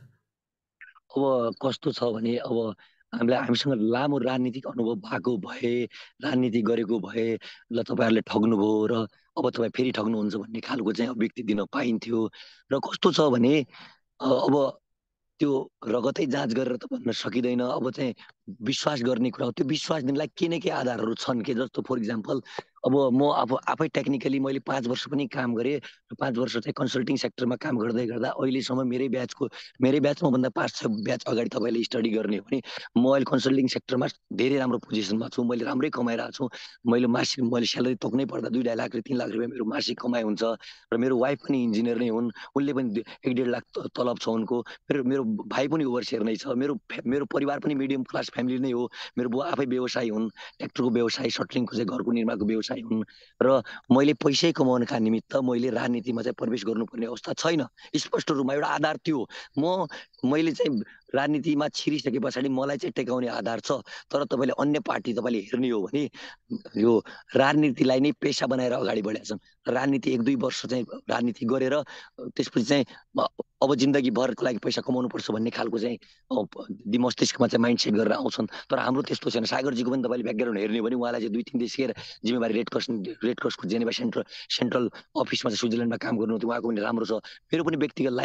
अब कस्तो छ भने, अब हामीसँग लामो राजनीतिक अनुभव भएको भए, राजनीति गरेको भए ल तपाईँहरूले ठग्नुभयो र अब तपाईँ फेरि ठग्नुहुन्छ भन्ने खालको चाहिँ अभिव्यक्ति दिन पाइन्थ्यो। र कस्तो छ भने अब त्यो रगतै जाँच गरेर त भन्न सकिँदैन। अब चाहिँ विश्वास गर्ने कुरा हो, त्यो विश्वास दिनलाई के न के आधारहरू छन् के। जस्तो फर इक्जाम्पल, अब म आफै टेक्निकली मैले 5 वर्ष पनि काम गरेँ र 5 वर्ष चाहिँ कन्सल्टिङ सेक्टरमा काम गर्दै गर्दा अहिलेसम्म मेरै ब्याचमा भन्दा 5-6 ब्याच अगाडि तपाईँले स्टडी गर्ने हो भने म अहिले कन्सल्टिङ सेक्टरमा धेरै राम्रो पोजिसनमा छु। मैले राम्रै कमाइरहेको छु। मैले स्यालेरी तोक्नै पर्दा 2-2.5 लाख 3 लाख रुपियाँ मेरो मासिक कमाइ हुन्छ। र मेरो वाइफ पनि इन्जिनियर नै हुन्, उनले पनि 1-1.5 लाख तलब छ उनको। मेरो भाइ पनि ओभरसियर नै छ। मेरो परिवार पनि मिडियम क्लास फ्यामिली नै हो। मेरो बुवा आफै व्यवसायी हुन्, ट्र्याक्टरको व्यवसाय, सटरिङको चाहिँ घरको निर्माणको व्यवसायी हुन्। र मैले पैसै कमाउनका निमित्त मैले राजनीतिमा चाहिँ प्रवेश गर्नुपर्ने अवस्था छैन। स्पष्ट रूपमा एउटा आधार त्यो हो। मैले चाहिँ राजनीतिमा छिरिसके पछाडि मलाई चाहिँ टेकाउने आधार छ। तर तपाईँले अन्य पार्टी तपाईँले हेर्ने हो भने यो राजनीतिलाई नै पेसा बनाएर अगाडि बढेका छन्। राजनीति 1-2 वर्ष चाहिँ राजनीति गरेर त्यसपछि चाहिँ अब जिन्दगीभरको लागि पैसा कमाउनुपर्छ भन्ने खालको चाहिँ मस्तिष्कमा चाहिँ माइन्ड सेट गरेर आउँछन्। तर हाम्रो त्यस्तो छैन। सागरजीको पनि तपाईँले ब्याकग्राउन्ड हेर्ने हो भने उहाँलाई चाहिँ 2-3 देश जिम्मेवारी रेड क्रसको जेनेभा सेन्ट्रल अफिसमा चाहिँ स्विजरल्यान्डमा काम गर्नुहुन्थ्यो। उहाँको पनि राम्रो छ। मेरो पनि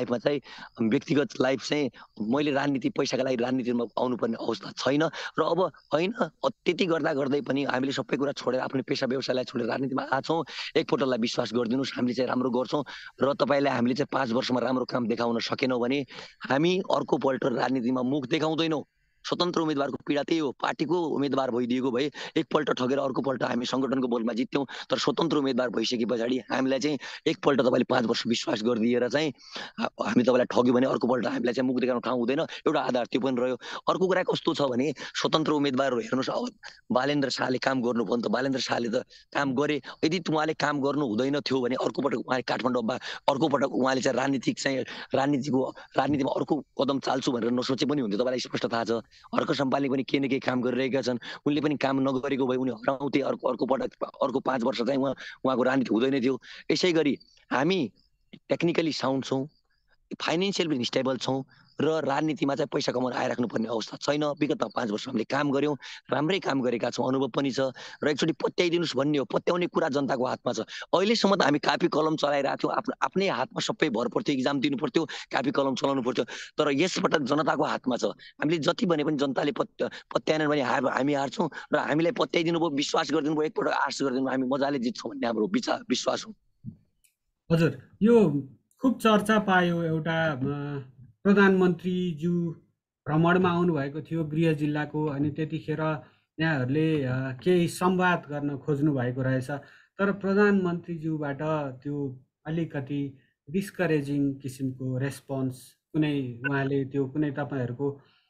व्यक्तिगत लाइफ चाहिँ मैले राजनीति पैसाको लागि राजनीतिमा आउनुपर्ने अवस्था छैन। र अब होइन, त्यति गर्दै पनि हामीले सबै कुरा छोडेर आफ्नो पेसा व्यवसायलाई छोडेर राजनीतिमा आछौँ। एकपल्टलाई विश्वास गरिदिनुहोस्, हामीले चाहिँ राम्रो गर्छौँ। र तपाईँलाई हामीले चाहिँ 5 वर्षमा राम्रो काम देखाउन सकेनौँ भने हामी अर्कोपल्ट राजनीतिमा मुख देखाउँदैनौँ। स्वतन्त्र उम्मेदवारको पीडा त्यही हो। पार्टीको उम्मेदवार भइदिएको भए एकपल्ट ठगेर अर्कोपल्ट हामी सङ्गठनको बलमा जित्थ्यौँ। तर स्वतन्त्र उम्मेदवार भइसके पछाडि हामीलाई चाहिँ एकपल्ट तपाईँले 5 वर्ष विश्वास गरिदिएर चाहिँ हामी तपाईँलाई ठग्यो भने अर्कोपल्ट हामीलाई चाहिँ मुख देखाउन ठाउँ हुँदैन। एउटा आधार त्यो पनि रह्यो। अर्को कुरा कस्तो छ भने, स्वतन्त्र उम्मेदवारहरू हेर्नुहोस्, अब बालेन्द्र शाहले काम गर्नुभयो नि त। बालेन्द्र शाहले त काम गरे। यदि उहाँले काम गर्नु हुँदैन थियो भने अर्कोपटक उहाँले काठमाडौँमा अर्कोपटक उहाँले चाहिँ राजनीतिमा अर्को कदम चाल्छु भनेर नसोचे पनि हुन्थ्यो। तपाईँलाई स्पष्ट थाहा छ। हर्क सम्पालले पनि केही न केही काम गरिरहेका छन्। उनले पनि काम नगरेको भए उनी हराउँथे। अर्को 5 वर्ष चाहिँ उहाँको राजनीति हुँदैन थियो। यसै गरी हामी टेक्निकली साउन्ड छौँ, फाइनेन्सियल पनि स्टेबल छौँ र राजनीतिमा चाहिँ पैसा कमाउन आइराख्नुपर्ने अवस्था छैन। विगतमा 5 वर्ष हामीले काम गऱ्यौँ, राम्रै काम गरेका छौँ, अनुभव पनि छ। र एकचोटि पत्याइदिनुहोस् भन्ने हो। पत्याउने कुरा जनताको हातमा छ। अहिलेसम्म त हामी कापी कलम चलाइरहेको थियौँ। आफ्नै हातमा सबै भर पर्थ्यो, इक्जाम दिनु पर्थ्यो, कापी कलम चलाउनु पर्थ्यो। तर यसपटक जनताको हातमा छ। हामीले जति भने पनि जनताले पत्याएनन् भने हामी हार्छौँ। र हामीलाई पत्याइदिनु भयो, विश्वास गरिदिनु भयो, एकपल्ट आश गरिदिनु भयो, हामी मजाले जित्छौँ भन्ने हाम्रो विश्वास हो। हजुर, यो खुब चर्चा पायो एउटा प्रधानमन्त्रीज्यू भ्रमणमा आउनुभएको थियो गृह जिल्लाको अनि त्यतिखेर यहाँहरूले केही संवाद गर्न खोज्नु भएको रहेछ तर प्रधानमन्त्रीज्यूबाट त्यो अलिकति डिस्करेजिङ किसिमको रेस्पोन्स कुनै उहाँले त्यो कुनै तपाईँहरूको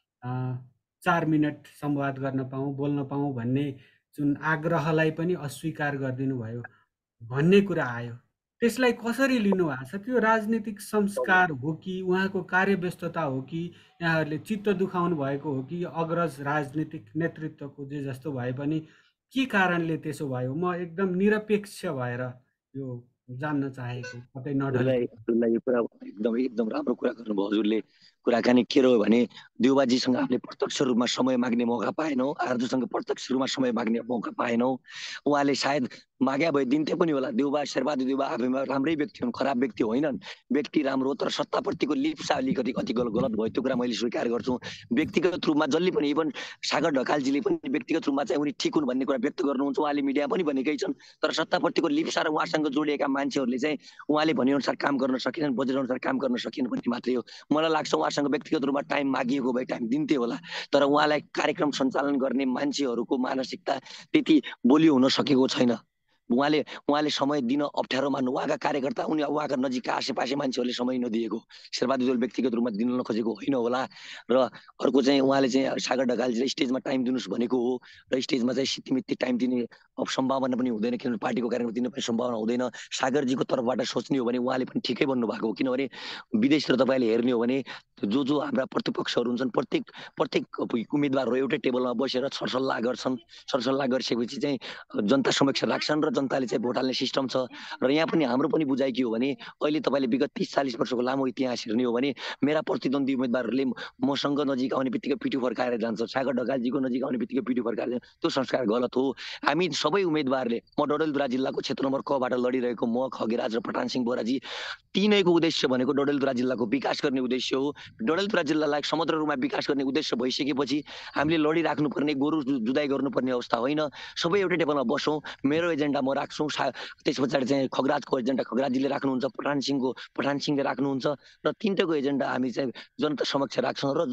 4 मिनट संवाद गर्न पाऊँ बोल्न पाऊँ भन्ने जुन आग्रहलाई पनि अस्वीकार गरिदिनु भयो भन्ने कुरा आयो त्यसलाई कसरी लिनुभएको छ त्यो राजनीतिक संस्कार हो कि उहाँको कार्यव्यस्तता हो कि यहाँहरूले चित्त दुखाउनु भएको हो कि अग्रज राजनीतिक नेतृत्वको जे जस्तो भए पनि के कारणले त्यसो भयो म एकदम निरपेक्ष भएर यो जान्न चाहेको कतै नढल्कि हजुरलाई यो कुरा एकदम एकदम राम्रो कुरा गर्नुभयो हजुरले कुराकानी के रह्यो भने देउबाजीसँग हामीले प्रत्यक्ष रूपमा समय माग्ने मौका पाएनौँ आर्जुसँग प्रत्यक्ष रूपमा समय माग्ने मौका पाएनौँ उहाँले सायद माग्या भए दिन्थे पनि होला देउबा शेरबहादुर देउबा आफैमा राम्रै व्यक्ति हुन् खराब व्यक्ति होइनन् व्यक्ति राम्रो तर सत्ताप्रतिको लिप्सा अलिकति कति गलत भयो त्यो कुरा मैले स्वीकार गर्छु व्यक्तिगत रूपमा जसले पनि इभन सागर ढकालजीले पनि व्यक्तिगत रूपमा चाहिँ उनी ठिक हुन् भन्ने कुरा व्यक्त गर्नुहुन्छ उहाँले मिडिया पनि भनेकै छन् तर सत्ताप्रतिको लिप्सा र उहाँसँग जोडिएका मान्छेहरूले चाहिँ उहाँले भनेअनुसार काम गर्न सकेनन् बजेट अनुसार काम गर्न सकेन भन्ने मात्रै हो मलाई लाग्छ उहाँसँग व्यक्तिगत रूपमा टाइम मागिएको भए टाइम दिन्थे होला तर उहाँलाई कार्यक्रम सञ्चालन गर्ने मान्छेहरूको मानसिकता त्यति बलियो हुन सकेको छैन उहाँले उहाँले समय दिन अप्ठ्यारो मान्नु उहाँका कार्यकर्ता उनी उहाँका नजिकका आसेपासे मान्छेहरूले समय नदिएको शेरबहादुर देउल व्यक्तिगत रूपमा दिन नखोजेको होइन होला र अर्को चाहिँ उहाँले चाहिँ सागर ढकालजीलाई स्टेजमा टाइम दिनुहोस् भनेको हो र स्टेजमा चाहिँ सितिमिति टाइम दिने सम्भावना पनि हुँदैन किनभने पार्टीको कार्यक्रम दिने पनि सम्भावना हुँदैन सागरजीको तर्फबाट सोच्ने हो भने उहाँले पनि ठिकै भन्नुभएको हो किनभने विदेशतिर तपाईँले हेर्ने हो भने जो जो हाम्रा प्रतिपक्षहरू हुन्छन् प्रत्येक प्रत्येक उम्मेदवारहरू एउटै टेबलमा बसेर सरसल्लाह गर्छन् सरसल्लाह गरिसकेपछि चाहिँ जनता समक्ष राख्छन् र जनताले चाहिँ भोट हाल्ने सिस्टम छ र यहाँ पनि हाम्रो पनि बुझाइ के हो भने अहिले तपाईँले विगत 30-40 वर्षको लामो इतिहास हेर्ने हो भने मेरा प्रतिद्वन्दी उम्मेदवारहरूले मसँग नजिक आउने बित्तिकै पिठो फर्काएर जान्छ सागर ढकालजीको नजिक आउने बित्तिकै पिठो फर्काएर जान्छ त्यो संस्कार गलत हो हामी सबै उम्मेदवारले म डडेलधुरा जिल्लाको क्षेत्र नम्बर कबाट लडिरहेको म खगेराज र पठान सिंह बोराजी तीनैको उद्देश्य भनेको डडेलधुरा जिल्लाको विकास गर्ने उद्देश्य हो डडेलधुरा जिल्लालाई समग्र रूपमा विकास गर्ने उद्देश्य भइसकेपछि हामीले लडिराख्नुपर्ने गोरु जुधाइ गर्नुपर्ने अवस्था होइन सबै एउटै टेबलमा बसौँ मेरो एजेन्डा म राख्छु त्यस पछाडि चाहिँ खगराजको एजेन्डा खगराजजीले राख्नुहुन्छ पठान सिंहले राख्नुहुन्छ र तीनटैको एजेन्डा हामी चाहिँ जनता समक्ष राख्छौँ र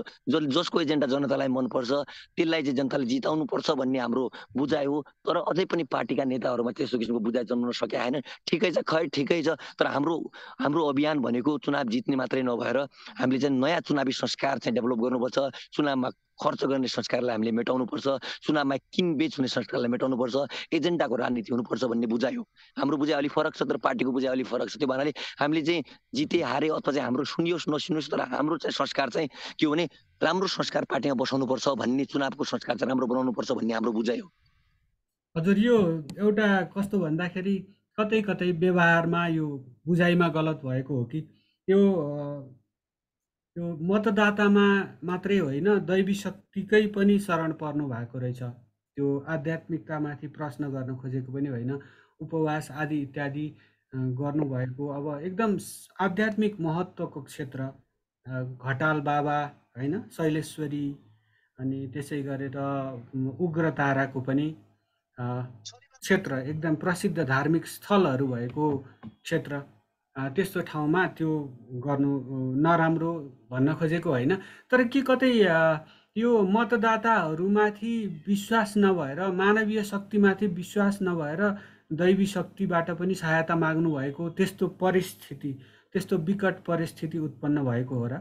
जसको एजेन्डा जनतालाई मनपर्छ त्यसलाई चाहिँ जनताले जिताउनुपर्छ भन्ने हाम्रो बुझाइ हो तर अझै पनि पार्टीका नेताहरूमा त्यस्तो किसिमको बुझाइ जन्मन सकेका छैन ठिकै छ ठिकै छ तर हाम्रो अभियान भनेको चुनाव जित्ने मात्रै नभएर हामीले चाहिँ नयाँ चुनावी संस्कार चाहिँ डेभलप गर्नुपर्छ चुनावमा खर्च गर्ने संस्कारलाई हामीले मेटाउनुपर्छ चुनावमा किनबेच हुने संस्कारलाई मेटाउनुपर्छ एजेन्डाको राजनीति हुनुपर्छ भन्ने बुझाइ हो हाम्रो बुझाइ अलिक फरक छ तर पार्टीको बुझाइ अलिक फरक छ त्यो भन्नाले हामीले चाहिँ जिते हारे अथवा चाहिँ हाम्रो सुनियोस् नसुनियोस् तर हाम्रो चाहिँ संस्कार चाहिँ के हो भने राम्रो संस्कार पार्टीमा बसाउनुपर्छ भन्ने चुनावको संस्कार चाहिँ राम्रो बनाउनुपर्छ भन्ने हाम्रो बुझाइ हो हजुर यो एउटा कस्तो भन्दाखेरि कतै कतै व्यवहारमा यो बुझाइमा गलत भएको हो कि यो यो मतदातामा मात्रै होइन दैवी शक्तिकै पनि शरण पर्नु भएको रहेछ त्यो आध्यात्मिकतामाथि प्रश्न गर्न खोजेको पनि होइन उपवास आदि इत्यादि गर्नुभएको अब एकदम आध्यात्मिक महत्त्वको क्षेत्र घटाल बाबा होइन शैलेश्वरी अनि त्यसै गरेर उग्रताराको पनि क्षेत्र एकदम प्रसिद्ध धार्मिक स्थलहरू भएको क्षेत्र त्यस्तो ठाउँमा त्यो गर्नु नराम्रो भन्न खोजेको होइन तर के कतै यो मतदाताहरूमाथि विश्वास नभएर मानवीय शक्तिमाथि विश्वास नभएर दैवी शक्तिबाट पनि सहायता माग्नु भएको त्यस्तो परिस्थिति त्यस्तो विकट परिस्थिति उत्पन्न भएको हो र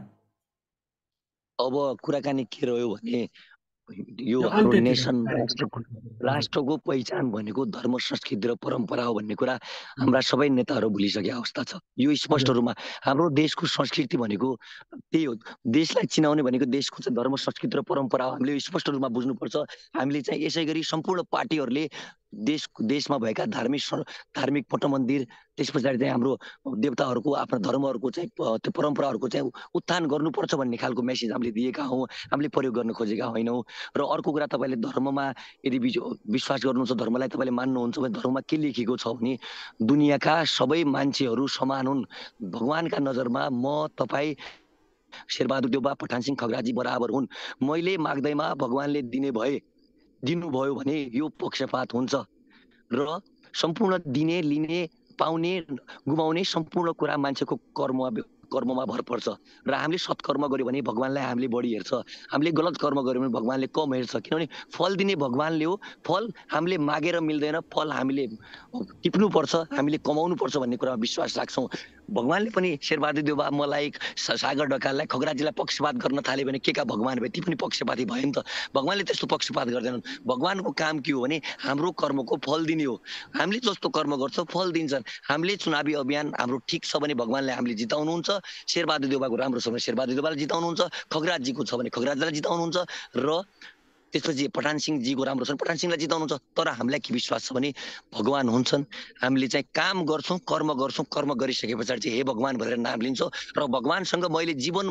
अब कुराकानी के रह्यो भने यो यो हाम्रो अन्त्यतिर नेसन राष्ट्रको पहिचान भनेको धर्म संस्कृति र परम्परा हो भन्ने कुरा हाम्रा सबै नेताहरू भुलिसके अवस्था छ यो स्पष्ट रूपमा हाम्रो देशको संस्कृति भनेको त्यही हो देशलाई चिनाउने भनेको देशको चाहिँ धर्म संस्कृति र परम्परा हो हामीले स्पष्ट रूपमा बुझ्नुपर्छ हामीले चाहिँ यसै गरी सम्पूर्ण पार्टीहरूले देशमा भएका धार्मिक मठ मन्दिर त्यस पछाडि चाहिँ हाम्रो देवताहरूको आफ्ना धर्महरूको चाहिँ त्यो परम्पराहरूको चाहिँ उत्थान गर्नुपर्छ भन्ने खालको मेसेज हामीले दिएका हौँ हामीले प्रयोग गर्न खोजेका होइनौँ र अर्को कुरा तपाईँले धर्ममा यदि विश्वास गर्नुहुन्छ धर्मलाई तपाईँले मान्नुहुन्छ भने धर्ममा के लेखेको छ भने दुनियाँका सबै मान्छेहरू समान हुन् भगवानका नजरमा म तपाईँ शेरबहादुर देउबा पठान सिंह खगराजी बराबर हुन् मैले माग्दैमा भगवानले दिनुभयो भने यो पक्षपात हुन्छ र सम्पूर्ण दिने लिने पाउने गुमाउने सम्पूर्ण कुरा मान्छेको कर्ममा भर पर्छ र हामीले सत्कर्म गर्यो भने भगवानलाई हामीले बढी हेर्छ, हामीले गलत कर्म गर्यो भने भगवानले कम हेर्छ। किनभने फल दिने भगवानले हो। फल हामीले मागेर मिल्दैन, फल हामीले टिप्नुपर्छ, हामीले कमाउनुपर्छ भन्ने कुरामा विश्वास राख्छौँ। भगवानले पनि शेरबहादुर देउवा मलाई सागर ढकाललाई खगराजीलाई पक्षपात गर्न थाल्यो भने के का भगवान भए ती पनि पक्षपाती भयो नि त। भगवानले त्यस्तो पक्षपात गर्दैनन्। भगवानको काम के हो भने हाम्रो कर्मको फल दिने हो। हामीले जस्तो कर्म गर्छौँ फल दिन्छन्। हामीले चुनावी अभियान हाम्रो ठिक छ भने भगवानले हामीले जिताउनुहुन्छ। शेरबहादुर देउवाको राम्रो छ भने शेरबहादुर देउवालाई जिताउनुहुन्छ, खगराजजीको छ भने खगराजलाई जिताउनुहुन्छ र त्यसपछि पठान सिंहजीको राम्रो छ पठान सिंहलाई जिताउनुहुन्छ। तर हामीलाई के विश्वास छ भने भगवान हुन्छन्। हामीले चाहिँ काम गर्छौँ, कर्म गर्छौँ, कर्म गरिसके पछाडि चाहिँ हे भगवान भनेर नाम लिन्छौँ र भगवानसँग मैले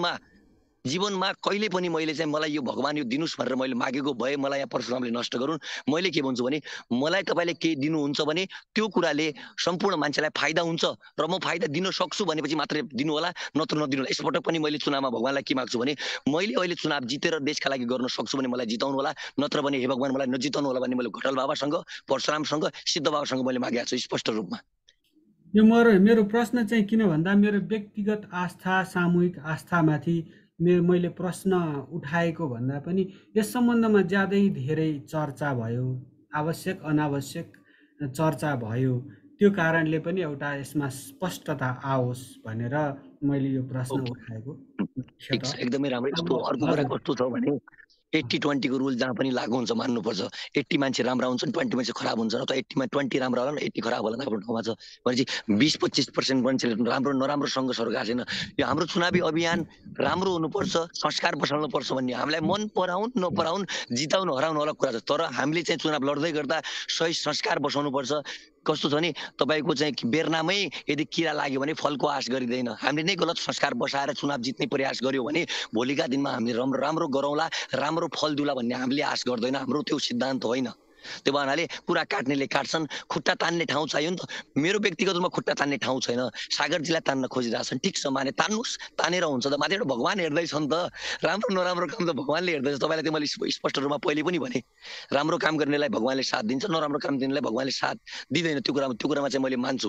जीवनमा कहिले पनि मैले चाहिँ मलाई यो भगवान यो दिनुहोस् भनेर मैले मागेको भए मलाई यहाँ परशुरामले नष्ट गरून्। मैले के भन्छु भने मलाई तपाईँले केही दिनुहुन्छ भने त्यो कुराले सम्पूर्ण मान्छेलाई फाइदा हुन्छ र म फाइदा दिन सक्छु भनेपछि मात्रै दिनु होला, नत्र नदिनु होला। यसपटक पनि मैले चुनावमा भगवानलाई के माग्छु भने मैले अहिले चुनाव जितेर देशका लागि गर्न सक्छु भने मलाई जिताउनु होला, नत्र भने हे भगवान मलाई नजिताउनु होला भन्ने मैले घटल बाबासँग, परशुरामसँग, सिद्ध बाबासँग मैले मागेको छु स्पष्ट रूपमा। यो मेरो प्रश्न चाहिँ किन भन्दा मेरो व्यक्तिगत आस्था, सामूहिक आस्थामाथि मैले प्रश्न उठाएको भन्दा पनि यस सम्बन्धमा ज्यादै धेरै चर्चा भयो, आवश्यक अनावश्यक चर्चा भयो। त्यो कारणले पनि एउटा यसमा स्पष्टता आओस् भनेर मैले यो प्रश्न उठाएको ठिक छ, एकदमै राम्रो। अब यस्तो अर्को कुरा हजुर कस्तो छ भने 80-20 रूल जहाँ पनि लागू हुन्छ मान्नुपर्छ। 80 मान्छे राम्रा हुन्छन्, 20 मान्छे खराब हुन्छ, र त 80मा 20 राम्रो होला 80 खराब होला आफ्नो ठाउँमा छ भनेपछि 20-25% मान्छेले राम्रो नराम्रो सङ्घर्षहरू गएको छैन। यो हाम्रो चुनावी अभियान राम्रो हुनुपर्छ, संस्कार बसाल्नुपर्छ भन्ने हामीलाई मन पराउन् नपराउन्, जिताउनु हराउनु अलग कुरा छ। तर हामीले चाहिँ चुनाव लड्दै गर्दा सही संस्कार बसाउनुपर्छ। कस्तो छ भने तपाईँको चाहिँ बेर्नामै यदि किरा लाग्यो भने फलको आश गरिँदैन। हामीले नै गलत संस्कार बसाएर चुनाव जित्ने प्रयास गर्यो भने भोलिका दिनमा हामीले राम्रो गरौँला, राम्रो फल दिउला भन्ने हामीले आश गर्दैन। हाम्रो त्यो सिद्धान्त होइन। त्यो भनाले कुरा काट्नेले काट्छन्, खुट्टा तान्ने ठाउँ चाहियो नि त। मेरो व्यक्तिगत रूपमा खुट्टा तान्ने ठाउँ छैन, सागरजीलाई तान्न खोजिरहेछन्। ठिक छ, माने तान्नुहोस्, तानेर हुन्छ त। माथिबाट भगवान हेर्दैछ नि त, राम्रो नराम्रो काम त भगवानले हेर्दैछ। तपाईँलाई त्यो मैले स्पष्ट रूपमा पहिले पनि भने, राम्रो काम गर्नेलाई भगवानले साथ दिन्छ, नराम्रो काम गर्नेलाई भगवानले साथ दिँदैन। त्यो कुरामा चाहिँ मैले मान्छु।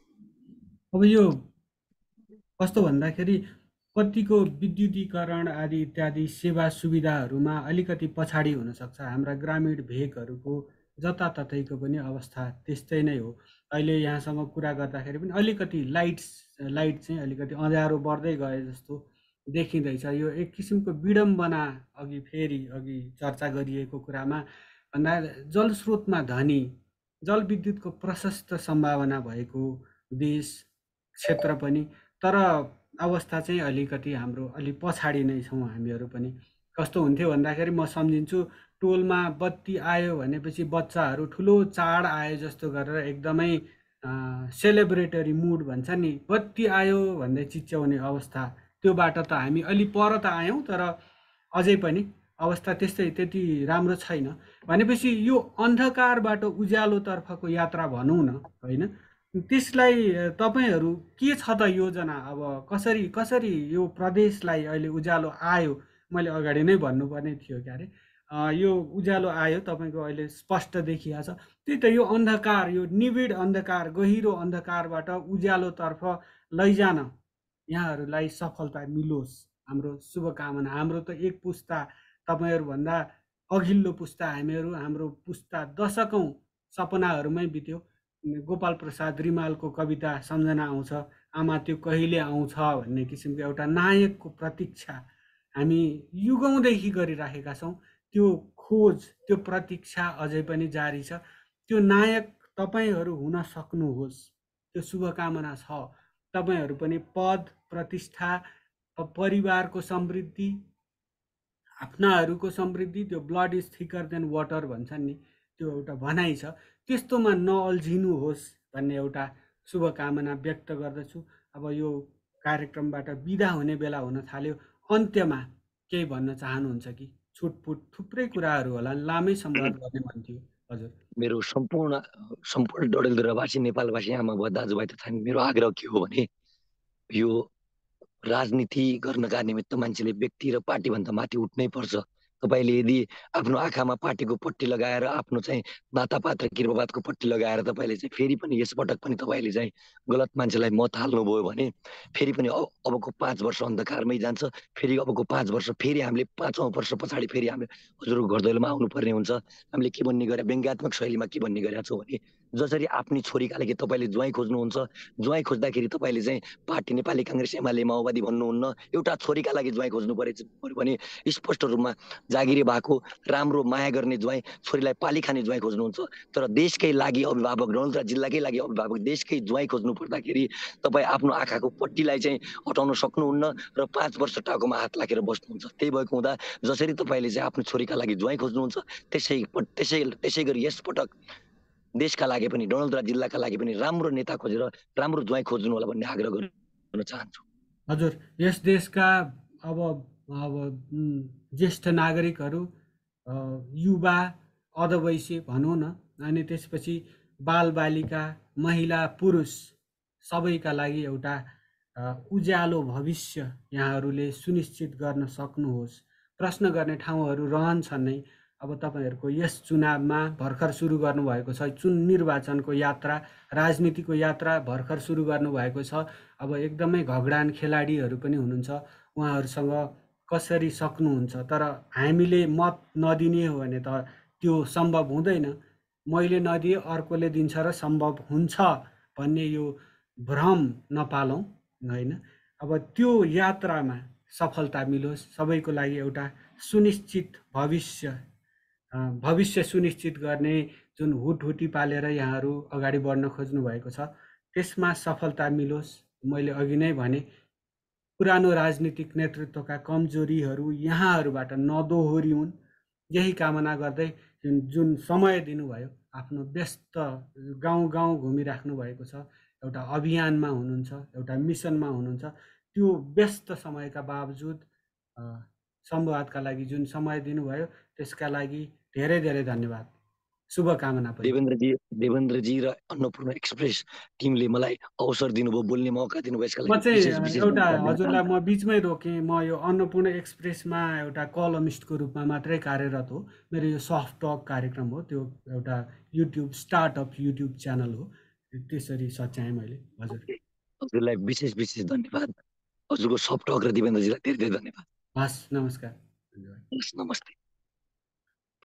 अब यो कस्तो भन्दाखेरि कतिको विद्युतीकरण आदि इत्यादि सेवा सुविधाहरूमा अलिकति पछाडि हुनसक्छ। हाम्रा ग्रामीण भेगहरूको जताततैको पनि अवस्था त्यस्तै नै हो। अहिले यहाँसँग कुरा गर्दाखेरि पनि अलिकति लाइट चाहिँ अलिकति अँध्यारो बढ्दै गए जस्तो देखिँदैछ। यो एक किसिमको विडम्बना अघि चर्चा गरिएको कुरामा भन्दा जलस्रोतमा धनी, जलविद्युतको प्रशस्त सम्भावना भएको देश क्षेत्र पनि, तर अवस्था चाहिँ अलिकति हाम्रो अलि पछाडि नै छौँ हामीहरू पनि। कस्तो हुन्थ्यो भन्दाखेरि म सम्झिन्छु टोलमा बत्ती आयो भनेपछि बच्चाहरू ठुलो चाड आयो जस्तो गरेर एकदमै सेलिब्रेटरी मुड भन्छ नि, बत्ती आयो भन्दै चिच्याउने अवस्था। त्योबाट त हामी अलि पर त आयौँ, तर अझै पनि अवस्था त्यति राम्रो छैन। भनेपछि यो अन्धकारबाट उज्यालोतर्फको यात्रा भनौँ न, होइन? त्यसलाई तपाईँहरू के छ त योजना? अब कसरी यो प्रदेशलाई अहिले उज्यालो आयो, मैले अगाडि नै भन्नुपर्ने थियो क्यारे, यो उज्यालो आयो तपाईँको अहिले स्पष्ट देखिया छ। त्यही त यो अन्धकार, यो निबिड अन्धकार, गहिरो अन्धकारबाट उज्यालोतर्फ लैजान यहाँहरूलाई सफलता मिलोस्, हाम्रो शुभकामना। हाम्रो त एक पुस्ता, तपाईँहरूभन्दा अघिल्लो पुस्ता हाम्रो पुस्ता दशकौँ सपनाहरूमै बित्यो। गोपाल प्रसाद रिमालको कविता सम्झना आउँछ, आमा त्यो कहिले आउँछ भन्ने किसिमको एउटा नायकको प्रतीक्षा हामी युगौँदेखि गरिराखेका छौँ। त्यो खोज, त्यो प्रतीक्षा अझै पनि जारी छ। त्यो नायक तपाईँहरू हुन सक्नुहोस्, त्यो शुभकामना छ। तपाईँहरू पनि पद, प्रतिष्ठा, परिवारको समृद्धि, आफ्नाहरूको समृद्धि, त्यो blood is thicker than water भन्छन् नि, त्यो एउटा भनाइ छ, त्यस्तोमा नअल्झिनुहोस् भन्ने एउटा शुभकामना व्यक्त गर्दछु। अब यो कार्यक्रमबाट बिदा हुने बेला हुन थाल्यो। अन्त्यमा केही भन्न चाहनुहुन्छ कि? छुटपुट थुप्रै कुराहरू होला, लामै संवाद गर्ने मन थियो। हजुर। मेरो सम्पूर्ण डडेलधुरावासी नेपालवासी आमा बुवा दाजुभाइ तथा मेरो आग्रह के हो भने यो राजनीति गर्नका निमित्त मान्छेले व्यक्ति र पार्टीभन्दा माथि उठ्नै पर्छ। तपाईँले यदि आफ्नो आँखामा पार्टीको पट्टी लगाएर आफ्नो चाहिँ नातापात र किर्पापातको पट्टी लगाएर तपाईँले चाहिँ फेरि पनि यसपटक पनि तपाईँले चाहिँ गलत मान्छेलाई मत हाल्नुभयो भने फेरि पनि अबको 5 वर्ष अन्धकारमै जान्छ। फेरि अबको 5 वर्ष फेरि हामीले 5औं वर्ष पछाडि फेरि हामीले हजुरको घर दैलोमा आउनुपर्ने हुन्छ। हामीले के भन्ने गरे व्यङ्ग्यात्मक शैलीमा के भन्ने गरेका छौँ भने जसरी आफ्नी छोरीका लागि तपाईँले ज्वाइँ खोज्नुहुन्छ, ज्वाइँ खोज्दाखेरि तपाईँले चाहिँ पार्टी नेपाली काङ्ग्रेस एमाले माओवादी भन्नुहुन्न, एउटा छोरीका लागि ज्वाइँ खोज्नु पर्यो भने स्पष्ट रूपमा जागिरे भएको राम्रो माया गर्ने ज्वाइँ, छोरीलाई पाली खाने ज्वाइँ खोज्नुहुन्छ। तर देशकै लागि अभिभावक, डडेलधुरा जिल्लाकै लागि अभिभावक, देशकै ज्वाइँ खोज्नु पर्दाखेरि तपाईँ आफ्नो आँखाको पट्टीलाई चाहिँ हटाउन सक्नुहुन्न र 5 वर्ष टाउकोमा हात लाखेर बस्नुहुन्छ। त्यही भएको हुँदा जसरी तपाईँले चाहिँ आफ्नो छोरीका लागि ज्वाइँ खोज्नुहुन्छ त्यसै गरी यसपटक देशका लागि पनि डडेलधुरा जिल्लाका लागि पनि राम्रो नेता खोजेर राम्रो ज्वाइँ खोज्नु होला भन्ने आग्रह गर्न चाहन्छु। हजुर, यस देशका अब ज्येष्ठ नागरिकहरू, युवा, अधवैँसी भनौँ न, अनि त्यसपछि बालबालिका, महिला, पुरुष सबैका लागि एउटा उज्यालो भविष्य यहाँहरूले सुनिश्चित गर्न सक्नुहोस्। प्रश्न गर्ने ठाउँहरू रहन्छन् नै। अब तपाईँहरूको यस चुनावमा भर्खर सुरु गर्नुभएको छ, निर्वाचनको यात्रा, राजनीतिको यात्रा भर्खर सुरु गर्नुभएको छ। अब एकदमै घगडान खेलाडीहरू पनि हुनुहुन्छ, उहाँहरूसँग कसरी सक्नुहुन्छ। तर हामीले मत नदिने हो भने त त्यो सम्भव हुँदैन। मैले नदिए अर्कोले दिन्छ र सम्भव हुन्छ भन्ने यो भ्रम नपालौँ, होइन। अब त्यो यात्रामा सफलता मिलोस्, सबैको लागि एउटा सुनिश्चित भविष्य सुनिश्चित गर्ने जुन हुटहुटी पालेर यहाँहरू अगाडि बढ्न खोज्नु भएको छ, त्यसमा सफलता मिलोस्। मैले अघि नै भने पुरानो राजनीतिक नेतृत्वका कमजोरीहरू यहाँहरूबाट नदोहोरिउन्, यही कामना गर्दै जुन समय दिनुभयो, आफ्नो व्यस्त गाउँ गाउँ घुमिराख्नु भएको छ, एउटा अभियानमा हुनुहुन्छ, एउटा मिसनमा हुनुहुन्छ, त्यो व्यस्त समयका बावजुद संवादका लागि जुन समय दिनुभयो त्यसका लागि धेरै धेरै धन्यवाद, शुभकामना पनि। देवेन्द्रजी र अन्नपूर्ण एक्सप्रेस टिमले मलाई अवसर दिनुभयो, बोल्ने मौका दिनुभयो, यसका म लागि चाहिँ विशेष विशेष एउटा धन्यवाद दिन हजुरलाई चाहन्छु। म बिचमै रोकेँ। म यो अन्नपूर्ण एक्सप्रेसमा एउटा कलमिस्टको रूपमा मात्रै कार्यरत हो। मेरो यो सफ्ट टक कार्यक्रम हो, त्यो एउटा युट्युब स्टार्टअप युट्युब च्यानल हो। त्यसरी सच्याएँ मैले। हजुर, हजुरलाई विशेष विशेष धन्यवाद। हजुरको सफ्ट टक र देवेन्द्रजीलाई धेरै धेरै धन्यवाद। हस्, नमस्कार, धन्यवाद। हस्, नमस्ते।